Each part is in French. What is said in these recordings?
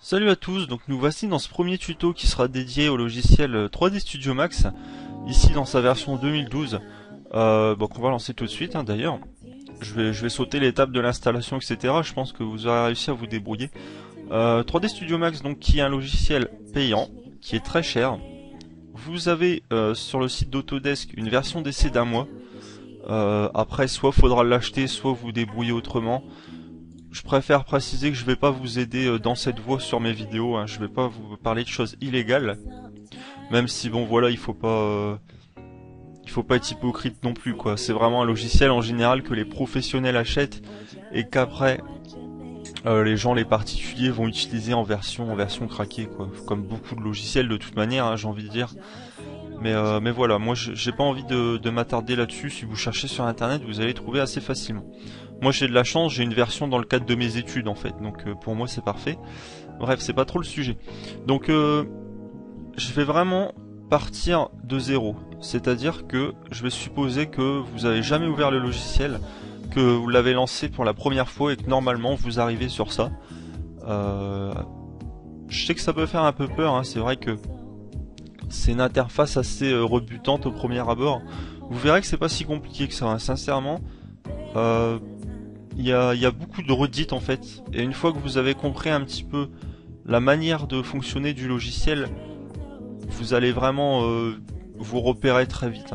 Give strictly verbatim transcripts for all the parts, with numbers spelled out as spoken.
Salut à tous, donc nous voici dans ce premier tuto qui sera dédié au logiciel trois D Studio Max, ici dans sa version deux mille douze, euh, bon, qu'on va lancer tout de suite hein, d'ailleurs. Je vais, je vais sauter l'étape de l'installation, et cetera. Je pense que vous aurez réussi à vous débrouiller. Euh, trois D Studio Max, donc, qui est un logiciel payant, qui est très cher. Vous avez euh, sur le site d'Autodesk une version d'essai d'un mois. Euh, après, soit faudra l'acheter, soit vous débrouiller autrement. Je préfère préciser que je vais pas vous aider dans cette voie sur mes vidéos, hein. Je vais pas vous parler de choses illégales, même si bon voilà, il faut pas, euh, il faut pas être hypocrite non plus quoi. C'est vraiment un logiciel en général que les professionnels achètent et qu'après euh, les gens, les particuliers vont utiliser en version, en version craquée quoi, comme beaucoup de logiciels de toute manière, hein, j'ai envie de dire. Mais, euh, mais voilà, moi j'ai pas envie de, de m'attarder là-dessus. Si vous cherchez sur internet, vous allez trouver assez facilement. Moi j'ai de la chance, j'ai une version dans le cadre de mes études en fait, donc euh, pour moi c'est parfait. Bref, c'est pas trop le sujet. Donc euh, je vais vraiment partir de zéro, c'est-à-dire que je vais supposer que vous avez jamais ouvert le logiciel, que vous l'avez lancé pour la première fois et que normalement vous arrivez sur ça. Euh, je sais que ça peut faire un peu peur, hein, c'est vrai que c'est une interface assez euh, rebutante au premier abord. Vous verrez que c'est pas si compliqué que ça, hein. Sincèrement. Euh, Il y, a, y a beaucoup de redites en fait, et une fois que vous avez compris un petit peu la manière de fonctionner du logiciel, vous allez vraiment euh, vous repérer très vite.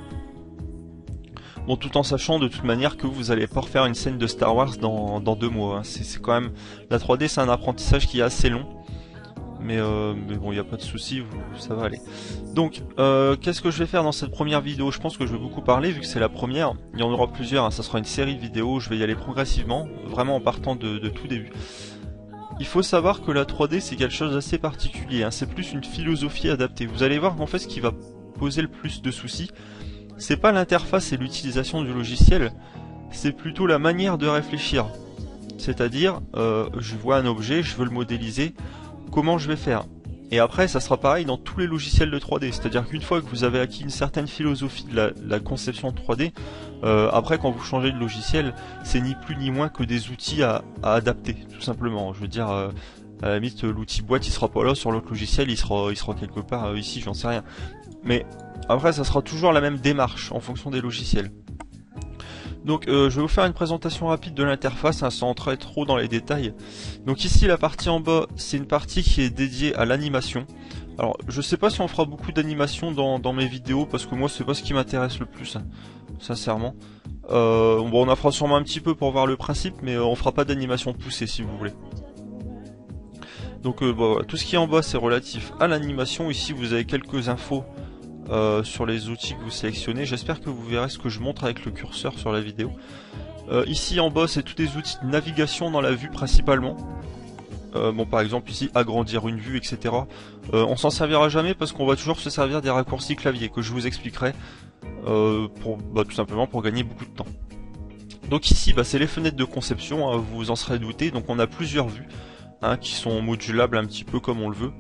Bon, tout en sachant de toute manière que vous allez pas refaire une scène de Star Wars dans, dans deux mois. Hein. C'est quand même la trois D, c'est un apprentissage qui est assez long, mais, euh, mais bon, il n'y a pas de souci, ça va aller. Donc, euh, qu'est-ce que je vais faire dans cette première vidéo? Je pense que je vais beaucoup parler vu que c'est la première. Il y en aura plusieurs, hein. Ça sera une série de vidéos. Je vais y aller progressivement, vraiment en partant de, de tout début. Il faut savoir que la trois D c'est quelque chose d'assez particulier, hein. C'est plus une philosophie adaptée. Vous allez voir qu'en fait ce qui va poser le plus de soucis, c'est pas l'interface et l'utilisation du logiciel, c'est plutôt la manière de réfléchir. C'est-à-dire, euh, je vois un objet, je veux le modéliser, comment je vais faire? Et après, ça sera pareil dans tous les logiciels de trois D. C'est-à-dire qu'une fois que vous avez acquis une certaine philosophie de la, de la conception de trois D, euh, après, quand vous changez de logiciel, c'est ni plus ni moins que des outils à, à adapter, tout simplement. Je veux dire, euh, à la limite, l'outil boîte, il sera pas là sur l'autre logiciel, il sera, il sera quelque part euh, ici, j'en sais rien. Mais après, ça sera toujours la même démarche en fonction des logiciels. Donc euh, je vais vous faire une présentation rapide de l'interface, hein, sans entrer trop dans les détails. Donc ici la partie en bas, c'est une partie qui est dédiée à l'animation. Alors je sais pas si on fera beaucoup d'animation dans, dans mes vidéos, parce que moi c'est pas ce qui m'intéresse le plus, hein, sincèrement. Euh, bon, on en fera sûrement un petit peu pour voir le principe, mais euh, on fera pas d'animation poussée si vous voulez. Donc euh, bon, voilà. Tout ce qui est en bas c'est relatif à l'animation. Ici vous avez quelques infos Euh, sur les outils que vous sélectionnez. J'espère que vous verrez ce que je montre avec le curseur sur la vidéo. Euh, ici en bas c'est tous les outils de navigation dans la vue principalement. Euh, bon, par exemple ici agrandir une vue, et cetera. Euh, on s'en servira jamais parce qu'on va toujours se servir des raccourcis clavier que je vous expliquerai euh, pour, bah, tout simplement pour gagner beaucoup de temps. Donc ici bah, c'est les fenêtres de conception, hein, vous vous en serez douté. Donc on a plusieurs vues, hein, qui sont modulables un petit peu comme on le veut.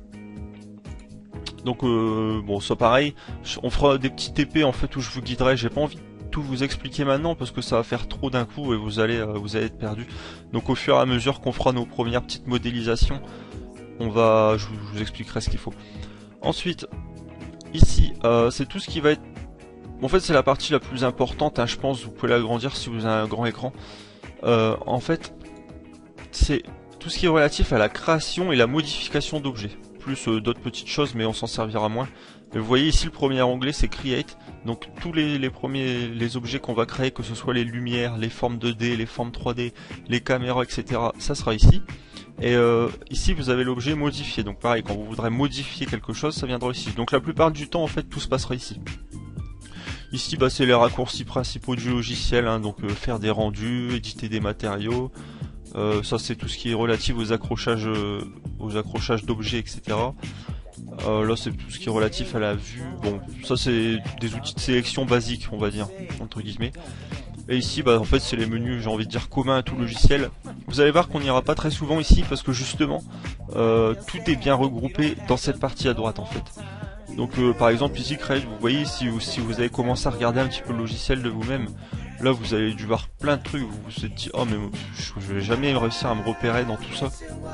Donc euh, bon, ça pareil, on fera des petits T P en fait où je vous guiderai. J'ai pas envie de tout vous expliquer maintenant parce que ça va faire trop d'un coup et vous allez euh, vous allez être perdu. Donc au fur et à mesure qu'on fera nos premières petites modélisations, on va, je vous, je vous expliquerai ce qu'il faut. Ensuite, ici, euh, c'est tout ce qui va être. En fait, c'est la partie la plus importante, hein, je pense. Vous pouvez l'agrandir si vous avez un grand écran. Euh, en fait, c'est tout ce qui est relatif à la création et la modification d'objets. Plus euh, d'autres petites choses, mais on s'en servira moins. Mais vous voyez ici le premier onglet c'est Create, donc tous les, les premiers les objets qu'on va créer, que ce soit les lumières, les formes deux D, les formes trois D, les caméras, et cetera. Ça sera ici. Et euh, ici vous avez l'objet modifié, donc pareil, quand vous voudrez modifier quelque chose, ça viendra ici. Donc la plupart du temps en fait tout se passera ici. Ici bah, c'est les raccourcis principaux du logiciel, hein, donc euh, faire des rendus, éditer des matériaux. Euh, ça c'est tout ce qui est relatif aux accrochages, euh, aux accrochages d'objets, et cetera. Euh, là c'est tout ce qui est relatif à la vue. Bon, ça c'est des outils de sélection basiques, on va dire, entre guillemets. Et ici, bah en fait c'est les menus, j'ai envie de dire communs à tout logiciel. Vous allez voir qu'on n'ira pas très souvent ici parce que justement, euh, tout est bien regroupé dans cette partie à droite en fait. Donc euh, par exemple ici Create, vous voyez si vous, si vous avez commencé à regarder un petit peu le logiciel de vous-même, Là vous avez dû voir plein de trucs, vous vous êtes dit oh mais je, je vais jamais réussir à me repérer dans tout ça.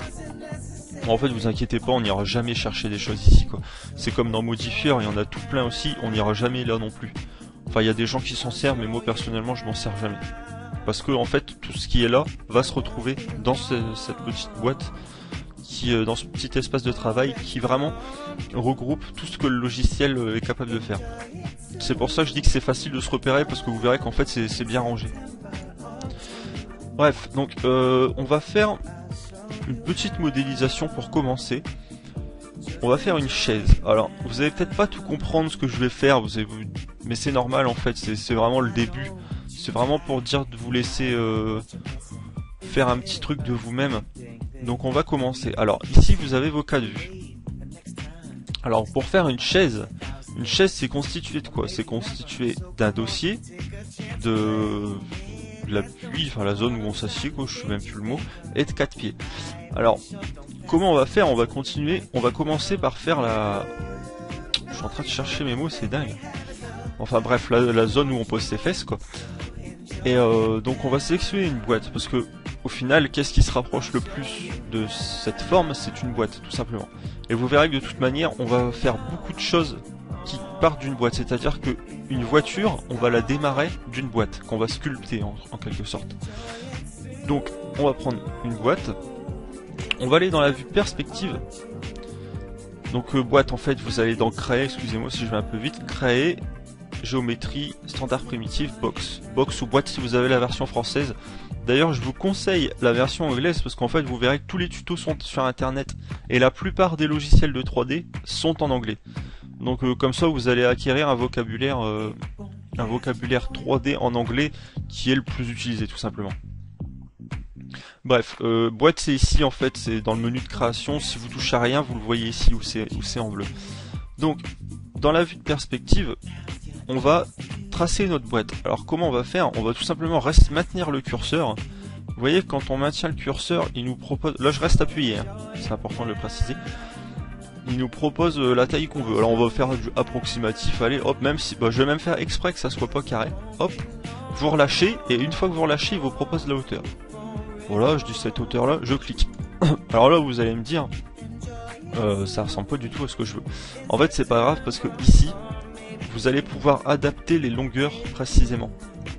En fait vous inquiétez pas, on n'ira jamais chercher des choses ici quoi. C'est comme dans Modifier, il y en a tout plein aussi, on n'ira jamais là non plus. Enfin il y a des gens qui s'en servent mais moi personnellement je m'en sers jamais. Parce que en fait tout ce qui est là va se retrouver dans ce, cette petite boîte, qui, dans ce petit espace de travail qui vraiment regroupe tout ce que le logiciel est capable de faire. C'est pour ça que je dis que c'est facile de se repérer parce que vous verrez qu'en fait c'est bien rangé. Bref, donc euh, on va faire une petite modélisation pour commencer. On va faire une chaise. Alors vous allez peut-être pas tout comprendre ce que je vais faire, vous avez... mais c'est normal en fait, c'est vraiment le début. C'est vraiment pour dire de vous laisser euh, faire un petit truc de vous-même. Donc on va commencer. Alors ici vous avez vos cas de vue. Alors pour faire une chaise, une chaise c'est constitué de quoi? C'est constitué d'un dossier, de l'appui, enfin la zone où on s'assied, quoi, je sais même plus le mot, et de quatre pieds. Alors comment on va faire? On va continuer, on va commencer par faire la... Je suis en train de chercher mes mots, c'est dingue. Enfin bref, la, la zone où on pose ses fesses quoi. Et euh, donc on va sélectionner une boîte, parce que au final, qu'est-ce qui se rapproche le plus de cette forme? C'est une boîte, tout simplement. Et vous verrez que de toute manière, on va faire beaucoup de choses qui partent d'une boîte. C'est-à-dire que une voiture, on va la démarrer d'une boîte, qu'on va sculpter en, en quelque sorte. Donc, on va prendre une boîte. On va aller dans la vue perspective. Donc, euh, boîte, en fait, vous allez dans créer, excusez-moi si je vais un peu vite, créer, géométrie, standard primitive, box. Box ou boîte si vous avez la version française. D'ailleurs je vous conseille la version anglaise parce qu'en fait vous verrez que tous les tutos sont sur internet et la plupart des logiciels de trois D sont en anglais. Donc euh, comme ça vous allez acquérir un vocabulaire euh, un vocabulaire trois D en anglais qui est le plus utilisé tout simplement. Bref, euh, boîte c'est ici en fait, c'est dans le menu de création, si vous touchez à rien vous le voyez ici où c'est où c'est en bleu. Donc dans la vue de perspective, on va tracer notre boîte. Alors comment on va faire? On va tout simplement rester, maintenir le curseur. Vous voyez quand on maintient le curseur, il nous propose... Là je reste appuyé, hein. C'est important de le préciser. Il nous propose euh, la taille qu'on veut. Alors on va faire du approximatif, allez hop, même si... Bah, je vais même faire exprès que ça soit pas carré. Hop, vous relâchez, et une fois que vous relâchez, il vous propose la hauteur. Voilà, je dis cette hauteur là, je clique. Alors là vous allez me dire, euh, ça ressemble pas du tout à ce que je veux. En fait c'est pas grave parce que ici, vous allez pouvoir adapter les longueurs précisément.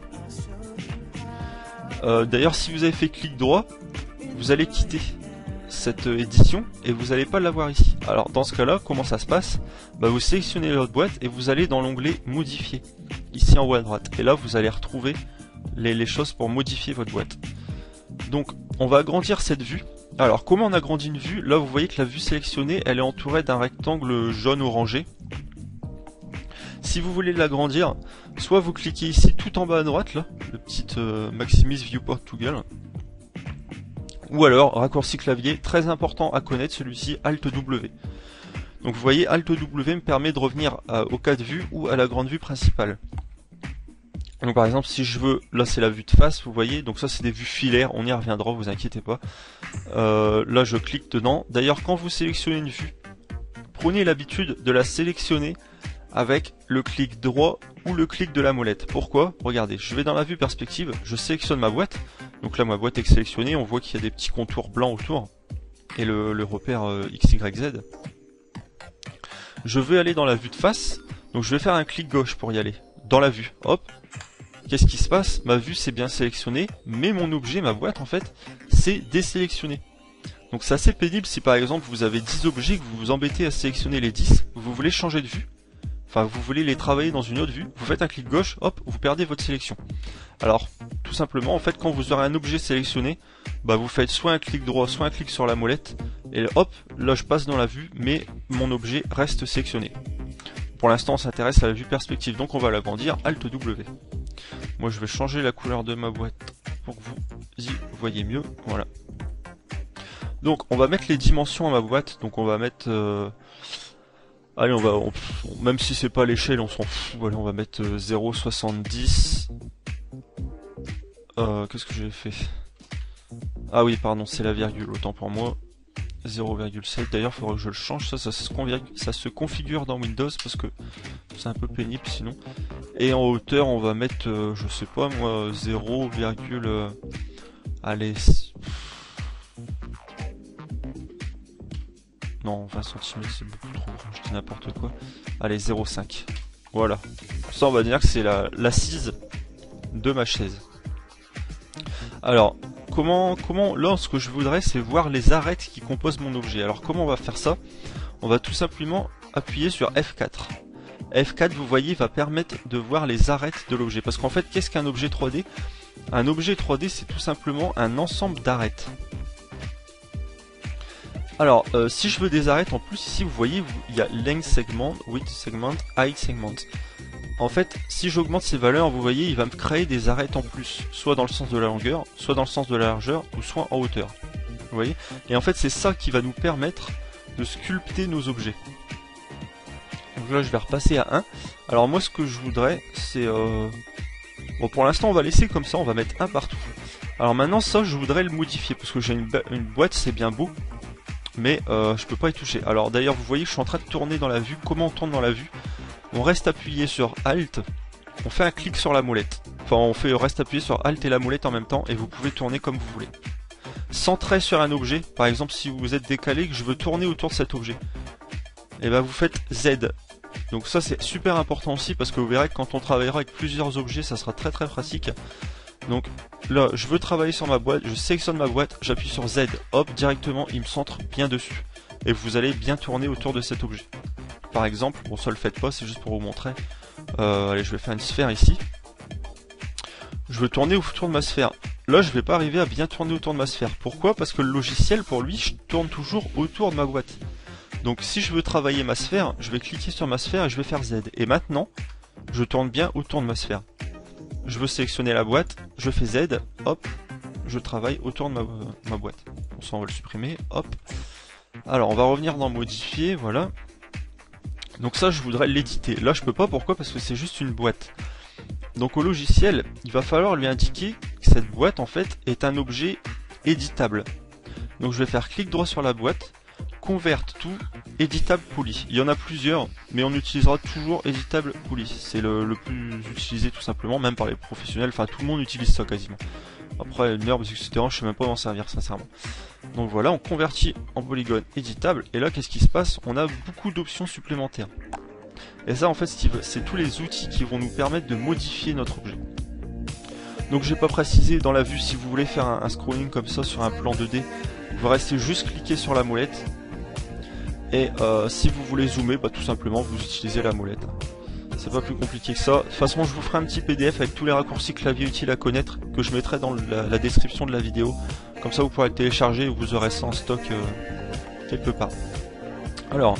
Euh, D'ailleurs, si vous avez fait clic droit, vous allez quitter cette euh, édition et vous n'allez pas l'avoir ici. Alors dans ce cas-là, comment ça se passe? Bah, vous sélectionnez votre boîte et vous allez dans l'onglet modifier, ici en haut à droite. Et là, vous allez retrouver les, les choses pour modifier votre boîte. Donc, on va agrandir cette vue. Alors, comment on agrandit une vue? Là, vous voyez que la vue sélectionnée, elle est entourée d'un rectangle jaune orangé. Si vous voulez l'agrandir, soit vous cliquez ici tout en bas à droite, là, le petit euh, Maximise Viewport Toggle, ou alors raccourci clavier, très important à connaître celui-ci, Alt W. Donc vous voyez, Alt W me permet de revenir à, au cas de vue ou à la grande vue principale. Donc par exemple si je veux, là c'est la vue de face, vous voyez, donc ça c'est des vues filaires, on y reviendra, vous inquiétez pas. Euh, là je clique dedans. D'ailleurs quand vous sélectionnez une vue, prenez l'habitude de la sélectionner avec le clic droit ou le clic de la molette. Pourquoi? Regardez, je vais dans la vue perspective, je sélectionne ma boîte, donc là ma boîte est sélectionnée, on voit qu'il y a des petits contours blancs autour, et le, le repère euh, X Y Z. Je vais aller dans la vue de face, donc je vais faire un clic gauche pour y aller, dans la vue, hop. Qu'est-ce qui se passe? Ma vue c'est bien sélectionnée, mais mon objet, ma boîte en fait, c'est désélectionné. Donc c'est assez pénible si par exemple vous avez dix objets, que vous vous embêtez à sélectionner les dix, vous voulez changer de vue, enfin vous voulez les travailler dans une autre vue, vous faites un clic gauche, hop, vous perdez votre sélection. Alors tout simplement en fait quand vous aurez un objet sélectionné, bah vous faites soit un clic droit, soit un clic sur la molette, et hop, là je passe dans la vue, mais mon objet reste sélectionné. Pour l'instant on s'intéresse à la vue perspective, donc on va l'agrandir, Alt W. Moi je vais changer la couleur de ma boîte pour que vous y voyez mieux, voilà. Donc on va mettre les dimensions à ma boîte, donc on va mettre... Euh... Allez, on va, on, même si c'est pas l'échelle, on s'en fout. Allez, on va mettre euh, zéro virgule soixante-dix. Euh, Qu'est-ce que j'ai fait? Ah oui, pardon, c'est la virgule, autant pour moi. zéro virgule sept. D'ailleurs, il faudrait que je le change. Ça, ça se, ça se configure dans Windows parce que c'est un peu pénible sinon. Et en hauteur, on va mettre, euh, je sais pas moi, zéro virgule... Euh, allez... Non, vingt centimètres c'est beaucoup trop grand, je dis n'importe quoi. Allez, zéro virgule cinq. Voilà. Ça, on va dire que c'est la l'assise de ma chaise. Alors, comment, comment, là, ce que je voudrais, c'est voir les arêtes qui composent mon objet. Alors, comment on va faire ça? On va tout simplement appuyer sur F quatre. F quatre, vous voyez, va permettre de voir les arêtes de l'objet. Parce qu'en fait, qu'est-ce qu'un objet trois D? Un objet trois D, c'est tout simplement un ensemble d'arêtes. Alors, euh, si je veux des arêtes, en plus, ici, vous voyez, il y a length segment, width segment, height segment. En fait, si j'augmente ces valeurs, vous voyez, il va me créer des arêtes en plus, soit dans le sens de la longueur, soit dans le sens de la largeur, ou soit en hauteur. Vous voyez? Et en fait, c'est ça qui va nous permettre de sculpter nos objets. Donc là, je vais repasser à un. Alors moi, ce que je voudrais, c'est... Euh... Bon, pour l'instant, on va laisser comme ça, on va mettre un partout. Alors maintenant, ça, je voudrais le modifier, parce que j'ai une, une boîte, c'est bien beau, mais euh, je peux pas y toucher. Alors d'ailleurs, vous voyez, je suis en train de tourner dans la vue. Comment on tourne dans la vue? On reste appuyé sur Alt, on fait un clic sur la molette. Enfin, on fait reste appuyé sur Alt et la molette en même temps, et vous pouvez tourner comme vous voulez. Centré sur un objet, par exemple, si vous êtes décalé, que je veux tourner autour de cet objet, et ben vous faites Z. Donc ça, c'est super important aussi, parce que vous verrez que quand on travaillera avec plusieurs objets, ça sera très très pratique. Donc là, je veux travailler sur ma boîte, je sélectionne ma boîte, j'appuie sur Z, hop, directement, il me centre bien dessus. Et vous allez bien tourner autour de cet objet. Par exemple, bon ça le faites pas, c'est juste pour vous montrer. Euh, allez, je vais faire une sphère ici. Je veux tourner autour de ma sphère. Là, je vais pas arriver à bien tourner autour de ma sphère. Pourquoi? Parce que le logiciel, pour lui, je tourne toujours autour de ma boîte. Donc si je veux travailler ma sphère, je vais cliquer sur ma sphère et je vais faire Z. Et maintenant, je tourne bien autour de ma sphère. Je veux sélectionner la boîte, je fais Z, hop, je travaille autour de ma, ma boîte. Bon, ça on va le supprimer, hop. Alors on va revenir dans modifier, voilà. Donc ça je voudrais l'éditer. Là je peux pas, pourquoi? Parce que c'est juste une boîte. Donc au logiciel, il va falloir lui indiquer que cette boîte en fait est un objet éditable. Donc je vais faire clic droit sur la boîte, convert tout, éditable poly. Il y en a plusieurs, mais on utilisera toujours éditable poly. C'est le, le plus utilisé tout simplement, même par les professionnels. Enfin, tout le monde utilise ça quasiment. Après, NURBS, et cetera, je sais même pas m'en servir, sincèrement. Donc voilà, on convertit en polygone éditable. Et là, qu'est-ce qui se passe? On a beaucoup d'options supplémentaires. Et ça, en fait, c'est tous les outils qui vont nous permettre de modifier notre objet. Donc, j'ai pas précisé dans la vue, si vous voulez faire un, un scrolling comme ça sur un plan deux D, vous restez juste cliquer sur la molette. Et euh, si vous voulez zoomer, bah, tout simplement vous utilisez la molette. C'est pas plus compliqué que ça. De toute façon, je vous ferai un petit P D F avec tous les raccourcis clavier utiles à connaître que je mettrai dans la, la description de la vidéo. Comme ça, vous pourrez le télécharger et vous aurez ça en stock euh, quelque part. Alors,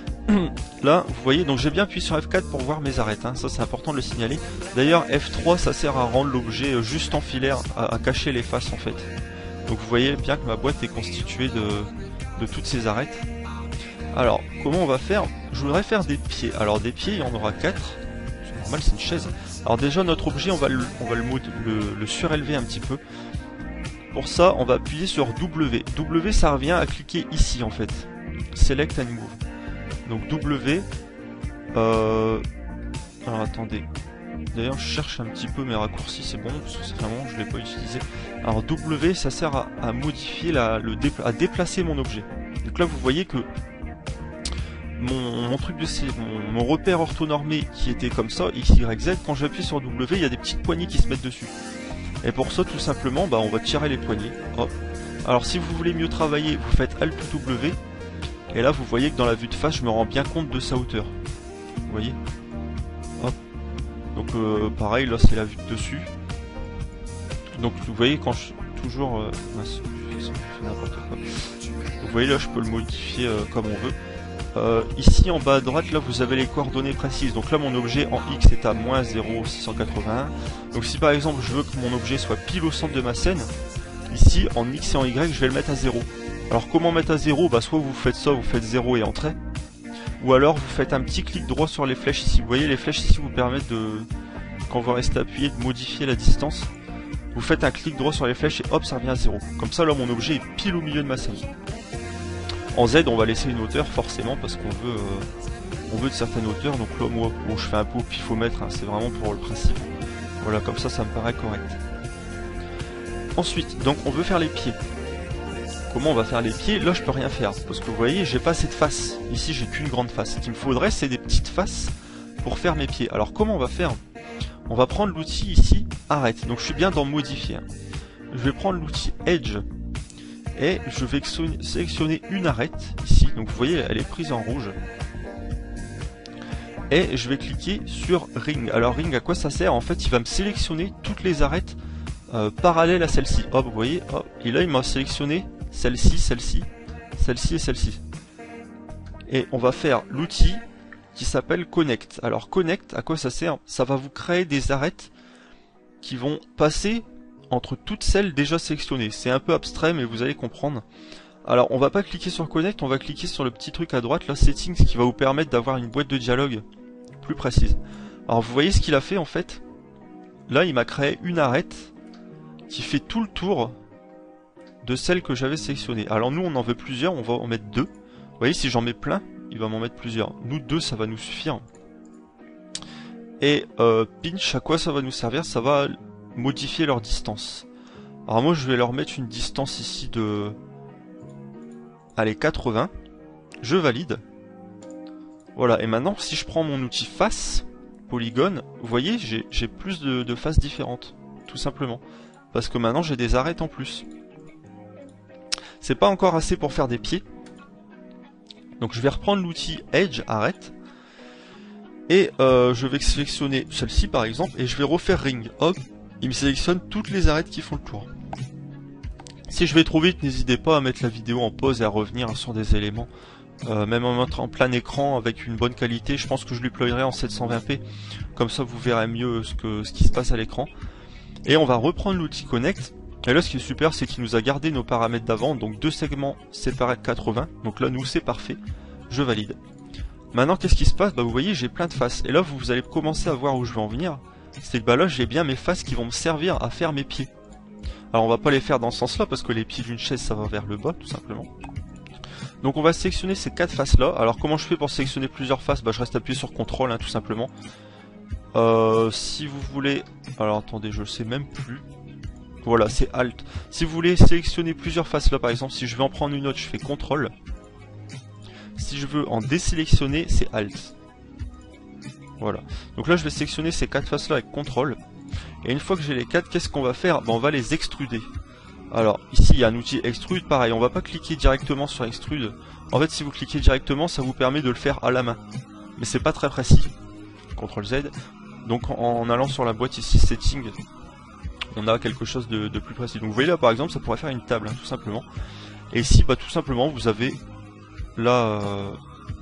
là, vous voyez, donc j'ai bien appuyé sur F quatre pour voir mes arêtes. Hein. Ça, c'est important de le signaler. D'ailleurs, F trois, ça sert à rendre l'objet juste en filaire, à, à cacher les faces en fait. Donc vous voyez bien que ma boîte est constituée de, de toutes ces arêtes. Alors, comment on va faire? Je voudrais faire des pieds. Alors des pieds, il y en aura quatre. C'est normal, c'est une chaise. Alors déjà, notre objet, on va, le, on va le, le, le surélever un petit peu. Pour ça, on va appuyer sur W. W, ça revient à cliquer ici en fait. Select and Move. Donc W. Euh... Alors attendez. D'ailleurs, je cherche un petit peu mes raccourcis, c'est bon, parce que c'est vraiment, je ne l'ai pas utilisé. Alors W, ça sert à, à modifier, la, le dépla à déplacer mon objet. Donc là, vous voyez que Mon, mon truc de C, mon, mon repère orthonormé qui était comme ça, X, Y, Z, quand j'appuie sur W, il y a des petites poignées qui se mettent dessus. Et pour ça, tout simplement, bah, on va tirer les poignées. Hop. Alors si vous voulez mieux travailler, vous faites Alt W. Et là, vous voyez que dans la vue de face, je me rends bien compte de sa hauteur. Vous voyez? Hop. Donc euh, pareil, là c'est la vue de dessus. Donc vous voyez quand je... Toujours... Euh, n'importe quoi. Vous voyez là, je peux le modifier euh, comme on veut. Euh, ici en bas à droite, là vous avez les coordonnées précises. Donc là mon objet en X est à moins zéro virgule six cent quatre-vingt-un. Donc si par exemple je veux que mon objet soit pile au centre de ma scène, ici en X et en Y je vais le mettre à zéro. Alors comment mettre à zéro? Bah soit vous faites ça, vous faites zéro et entrée. Ou alors vous faites un petit clic droit sur les flèches ici. Vous voyez les flèches ici vous permettent de, quand vous restez appuyé, de modifier la distance. Vous faites un clic droit sur les flèches et hop ça revient à zéro. Comme ça là mon objet est pile au milieu de ma scène. En Z, on va laisser une hauteur forcément parce qu'on veut, euh, on veut de certaines hauteurs, donc là moi bon je fais un peu au pifomètre, hein, c'est vraiment pour le principe. Voilà, comme ça ça me paraît correct. Ensuite, donc on veut faire les pieds. Comment on va faire les pieds? Là je peux rien faire, parce que vous voyez j'ai pas assez de faces. Ici j'ai qu'une grande face. Ce qu'il me faudrait c'est des petites faces pour faire mes pieds. Alors comment on va faire? On va prendre l'outil ici, arrête. Donc je suis bien dans modifier. Je vais prendre l'outil Edge. Et je vais sélectionner une arête ici. Donc vous voyez elle est prise en rouge. Et je vais cliquer sur Ring. Alors Ring, à quoi ça sert? En fait il va me sélectionner toutes les arêtes euh, parallèles à celle-ci. Hop, vous voyez, hop. Et là il m'a sélectionné celle-ci, celle-ci, celle-ci et celle-ci. Et on va faire l'outil qui s'appelle Connect. Alors Connect, à quoi ça sert? Ça va vous créer des arêtes qui vont passer entre toutes celles déjà sélectionnées. C'est un peu abstrait mais vous allez comprendre. Alors on va pas cliquer sur Connect, on va cliquer sur le petit truc à droite, là Settings, qui va vous permettre d'avoir une boîte de dialogue plus précise. Alors vous voyez ce qu'il a fait en fait? Là il m'a créé une arête qui fait tout le tour de celle que j'avais sélectionnée. Alors nous on en veut plusieurs, on va en mettre deux. Vous voyez, si j'en mets plein, il va m'en mettre plusieurs. Nous deux ça va nous suffire. Et euh, pinch, à quoi ça va nous servir? Ça va modifier leur distance. Alors moi je vais leur mettre une distance ici de... Allez, quatre-vingts. Je valide. Voilà, et maintenant si je prends mon outil face, polygone, vous voyez j'ai plus de, de faces différentes. Tout simplement. Parce que maintenant j'ai des arêtes en plus. C'est pas encore assez pour faire des pieds. Donc je vais reprendre l'outil Edge, arrête. Et euh, je vais sélectionner celle-ci par exemple. Et je vais refaire Ring. Hop, il me sélectionne toutes les arêtes qui font le tour. Si je vais trop vite, n'hésitez pas à mettre la vidéo en pause et à revenir sur des éléments. Euh, même en mettant en plein écran avec une bonne qualité. Je pense que je déploierai en sept cent vingt p. Comme ça vous verrez mieux ce, que, ce qui se passe à l'écran. Et on va reprendre l'outil Connect. Et là ce qui est super c'est qu'il nous a gardé nos paramètres d'avant. Donc deux segments séparés de quatre-vingts. Donc là nous c'est parfait. Je valide. Maintenant qu'est-ce qui se passe? Bah vous voyez j'ai plein de faces. Et là vous allez commencer à voir où je veux en venir. C'est que bah là j'ai bien mes faces qui vont me servir à faire mes pieds. Alors on va pas les faire dans ce sens là parce que les pieds d'une chaise ça va vers le bas tout simplement. Donc on va sélectionner ces quatre faces là. Alors comment je fais pour sélectionner plusieurs faces? Bah je reste appuyé sur contrôle hein, tout simplement. Euh, si vous voulez... Alors attendez, je sais même plus. Voilà, c'est Alt. Si vous voulez sélectionner plusieurs faces là par exemple, si je veux en prendre une autre, je fais contrôle. Si je veux en désélectionner, c'est Alt. Voilà. Donc là je vais sélectionner ces quatre faces là avec contrôle. Et une fois que j'ai les quatre, qu'est-ce qu'on va faire? Ben, on va les extruder. Alors ici il y a un outil extrude, pareil, on va pas cliquer directement sur extrude. En fait si vous cliquez directement ça vous permet de le faire à la main. Mais c'est pas très précis. contrôle Z. Donc en, en allant sur la boîte ici setting, on a quelque chose de, de plus précis. Donc vous voyez là par exemple ça pourrait faire une table hein, tout simplement. Et ici bah tout simplement vous avez la, euh,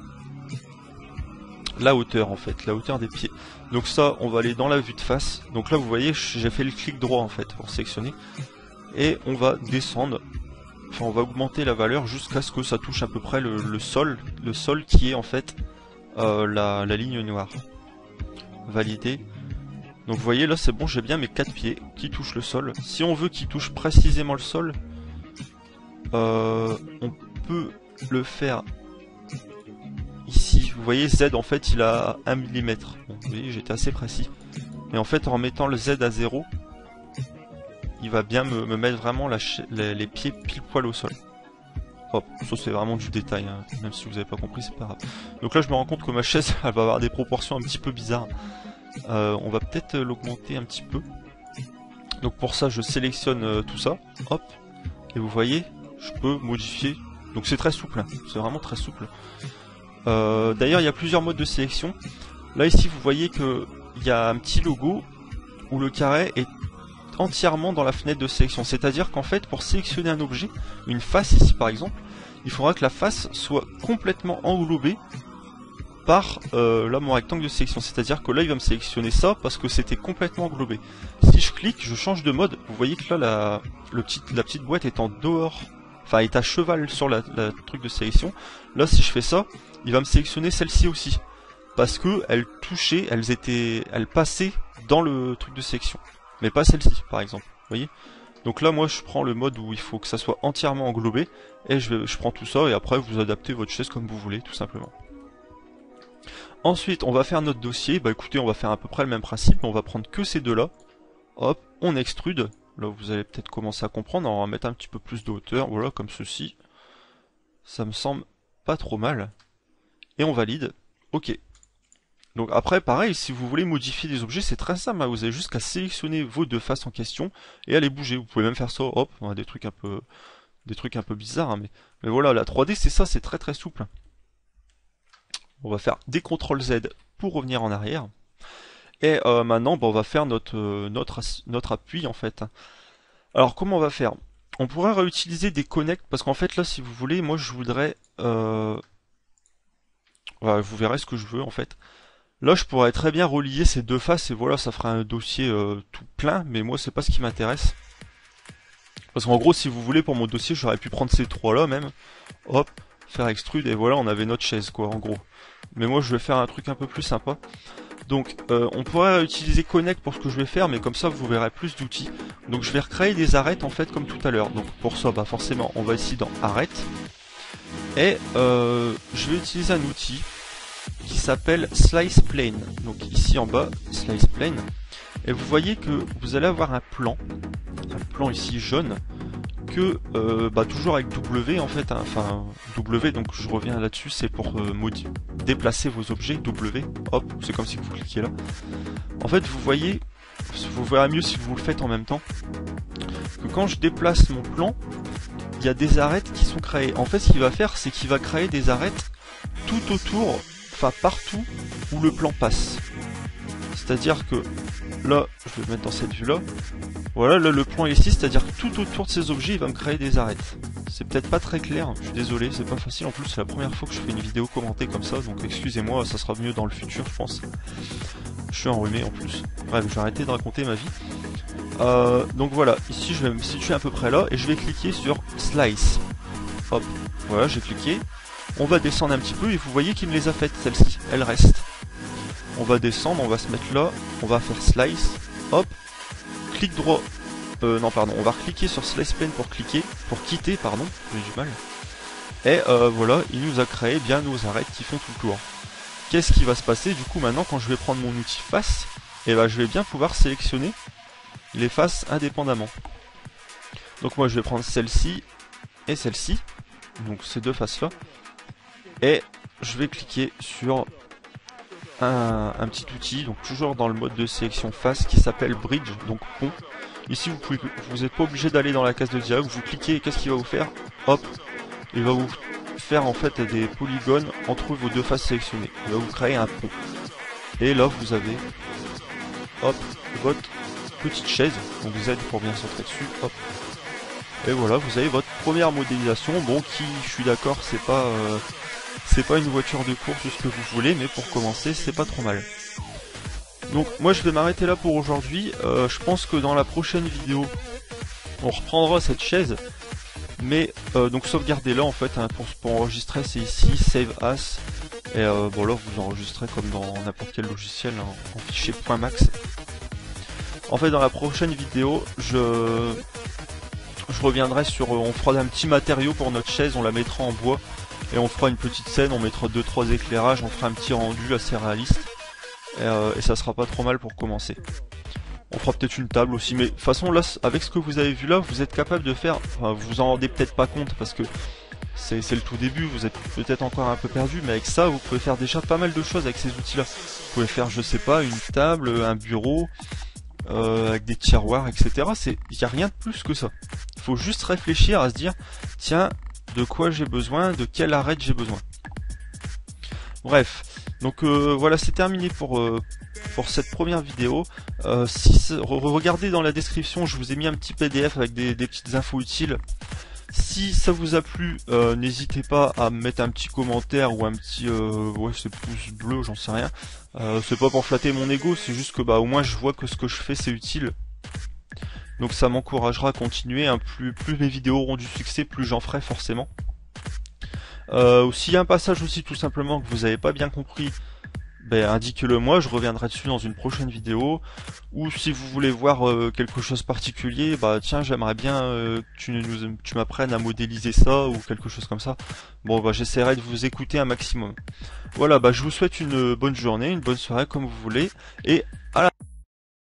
la hauteur en fait, la hauteur des pieds. Donc ça on va aller dans la vue de face. Donc là vous voyez j'ai fait le clic droit en fait pour sélectionner. Et on va descendre, enfin on va augmenter la valeur jusqu'à ce que ça touche à peu près le, le sol, le sol qui est en fait euh, la, la ligne noire. Valider. Donc vous voyez là c'est bon, j'ai bien mes quatre pieds qui touchent le sol. Si on veut qu'ils touchent précisément le sol, euh, on peut le faire ici. Vous voyez Z en fait il a un millimètre. Bon, vous voyez j'étais assez précis. Mais en fait en mettant le Z à zéro, il va bien me, me mettre vraiment la les, les pieds pile poil au sol. Hop, ça c'est vraiment du détail, hein. Même si vous n'avez pas compris, c'est pas grave. Donc là je me rends compte que ma chaise elle va avoir des proportions un petit peu bizarres. Euh, on va peut-être l'augmenter un petit peu. Donc pour ça je sélectionne euh, tout ça, hop, et vous voyez, je peux modifier. Donc c'est très souple, hein. C'est vraiment très souple. Euh, D'ailleurs il y a plusieurs modes de sélection. Là ici vous voyez que il y a un petit logo où le carré est entièrement dans la fenêtre de sélection, c'est-à-dire qu'en fait pour sélectionner un objet, une face ici par exemple, il faudra que la face soit complètement englobée par euh, là mon rectangle de sélection, c'est-à-dire que là il va me sélectionner ça parce que c'était complètement englobé. Si je clique, je change de mode, vous voyez que là la, le petit, la petite boîte est en dehors, enfin est à cheval sur la, la truc de sélection. Là si je fais ça, il va me sélectionner celle-ci aussi, parce que elles touchaient, elles étaient, elles passaient dans le truc de sélection. Mais pas celle-ci par exemple, vous voyez. Donc là moi je prends le mode où il faut que ça soit entièrement englobé, et je, vais, je prends tout ça, et après vous adaptez votre chaise comme vous voulez tout simplement. Ensuite, on va faire notre dossier. Bah écoutez, on va faire à peu près le même principe, mais on va prendre que ces deux-là. Hop, on extrude. Là, vous allez peut-être commencer à comprendre. On va mettre un petit peu plus de hauteur, voilà, comme ceci. Ça me semble pas trop mal. Et on valide. Ok. Donc après, pareil, si vous voulez modifier des objets, c'est très simple. Hein. Vous avez juste qu'à sélectionner vos deux faces en question et à les bouger. Vous pouvez même faire ça. Hop, on a des trucs un peu, des trucs un peu bizarres, hein, mais, mais voilà, la trois D, c'est ça, c'est très très souple. On va faire des contrôles Z pour revenir en arrière. Et euh, maintenant, bah, on va faire notre, euh, notre, notre appui en fait. Alors comment on va faire? On pourrait réutiliser des connects, parce qu'en fait là, si vous voulez, moi je voudrais... Euh... Voilà, vous verrez ce que je veux en fait. Là, je pourrais très bien relier ces deux faces et voilà, ça fera un dossier euh, tout plein, mais moi, c'est pas ce qui m'intéresse. Parce qu'en gros, si vous voulez, pour mon dossier, j'aurais pu prendre ces trois-là même, hop, faire extrude, et voilà, on avait notre chaise, quoi, en gros. Mais moi, je vais faire un truc un peu plus sympa. Donc, euh, on pourrait utiliser Connect pour ce que je vais faire, mais comme ça, vous verrez plus d'outils. Donc, je vais recréer des arêtes, en fait, comme tout à l'heure. Donc, pour ça, bah forcément, on va ici dans Arrête. Et euh, je vais utiliser un outil qui s'appelle Slice Plane. Donc ici en bas, Slice Plane. Et vous voyez que vous allez avoir un plan, un plan ici jaune, que euh, bah, toujours avec W en fait, hein, enfin W, donc je reviens là-dessus, c'est pour euh, déplacer vos objets, W, hop, c'est comme si vous cliquez là. En fait, vous voyez, vous verrez mieux si vous le faites en même temps, que quand je déplace mon plan, il y a des arêtes qui sont créées. En fait, ce qu'il va faire, c'est qu'il va créer des arêtes tout autour, enfin partout où le plan passe. C'est-à-dire que là, je vais le mettre dans cette vue-là. Voilà, là le plan est ici, c'est-à-dire que tout autour de ces objets, il va me créer des arêtes. C'est peut-être pas très clair, je suis désolé, c'est pas facile. En plus, c'est la première fois que je fais une vidéo commentée comme ça, donc excusez-moi, ça sera mieux dans le futur, je pense. Je suis enrhumé en plus. Bref, je vais arrêter de raconter ma vie. Euh, donc voilà, ici je vais me situer à peu près là et je vais cliquer sur Slice. Hop, voilà, j'ai cliqué. On va descendre un petit peu et vous voyez qu'il me les a faites, celles-ci, elles restent. On va descendre, on va se mettre là, on va faire Slice, hop, clic droit, euh, non pardon, on va cliquer sur Slice Plane pour cliquer, pour quitter, pardon, j'ai du mal. Et euh, voilà, il nous a créé bien nos arêtes qui font tout le tour. Qu'est-ce qui va se passer du coup maintenant quand je vais prendre mon outil face? Et ben je vais bien pouvoir sélectionner les faces indépendamment. Donc moi je vais prendre celle-ci et celle-ci, donc ces deux faces là, et je vais cliquer sur un, un petit outil, donc toujours dans le mode de sélection face qui s'appelle Bridge, donc pont. Ici vous pouvez, vous n'êtes pas obligé d'aller dans la case de dialogue, vous cliquez et qu'est-ce qu'il va vous faire? Hop, il va vous faire en fait des polygones entre vos deux faces sélectionnées. Il va vous créer un pont. Et là vous avez, hop, votre petite chaise, donc Z pour bien centrer dessus, hop. Et voilà, vous avez votre première modélisation, bon qui, je suis d'accord, c'est pas euh, c'est pas une voiture de course ou ce que vous voulez, mais pour commencer, c'est pas trop mal. Donc moi je vais m'arrêter là pour aujourd'hui, euh, je pense que dans la prochaine vidéo, on reprendra cette chaise, mais euh, donc sauvegardez-la en fait, hein, pour, pour enregistrer, c'est ici, Save As, et euh, bon là vous enregistrez comme dans n'importe quel logiciel, hein, en fichier .max. En fait, dans la prochaine vidéo, je, je reviendrai sur... On fera un petit matériau pour notre chaise, on la mettra en bois. Et on fera une petite scène, on mettra deux trois éclairages, on fera un petit rendu assez réaliste. Et, euh, et ça sera pas trop mal pour commencer. On fera peut-être une table aussi, mais de toute façon, là, avec ce que vous avez vu là, vous êtes capable de faire... Enfin, vous vous en rendez peut-être pas compte, parce que c'est le tout début, vous êtes peut-être encore un peu perdu, mais avec ça, vous pouvez faire déjà pas mal de choses avec ces outils-là. Vous pouvez faire, je sais pas, une table, un bureau... Euh, avec des tiroirs, et cetera. Il n'y a rien de plus que ça. Il faut juste réfléchir à se dire, tiens, de quoi j'ai besoin, de quelle arête j'ai besoin. Bref, donc euh, voilà, c'est terminé pour, euh, pour cette première vidéo. Euh, si regardez dans la description, je vous ai mis un petit P D F avec des, des petites infos utiles. Si ça vous a plu, euh, n'hésitez pas à me mettre un petit commentaire ou un petit euh, ouais, c'est pouce bleu, j'en sais rien. Euh, c'est pas pour flatter mon ego, c'est juste que bah au moins je vois que ce que je fais c'est utile. Donc ça m'encouragera à continuer, hein. plus, plus mes vidéos auront du succès, plus j'en ferai forcément. Euh, S'il y a un passage aussi tout simplement que vous n'avez pas bien compris, ben, indiquez-le moi, je reviendrai dessus dans une prochaine vidéo. Ou si vous voulez voir euh, quelque chose de particulier, bah tiens, j'aimerais bien euh, que tu, nous, tu m'apprennes à modéliser ça ou quelque chose comme ça. Bon, bah j'essaierai de vous écouter un maximum. Voilà, bah je vous souhaite une bonne journée, une bonne soirée comme vous voulez, et à la